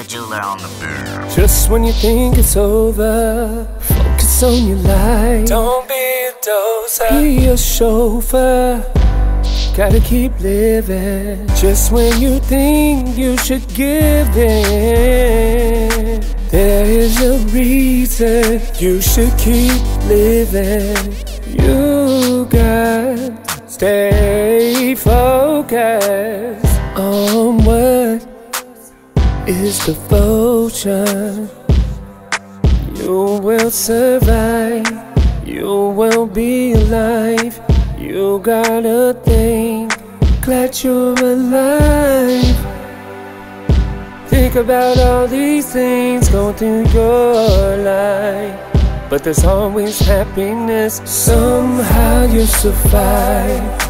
scheduler on the beat. Just when you think it's over, focus on your life. Don't be a dozer, be a chauffeur. Gotta keep living. Just when you think you should give in, there is a reason you should keep living. You got stay focused on what is devotion. You will survive, you will be alive. You gotta think, glad you're alive. Think about all these things going through your life, but there's always happiness. Somehow you survive.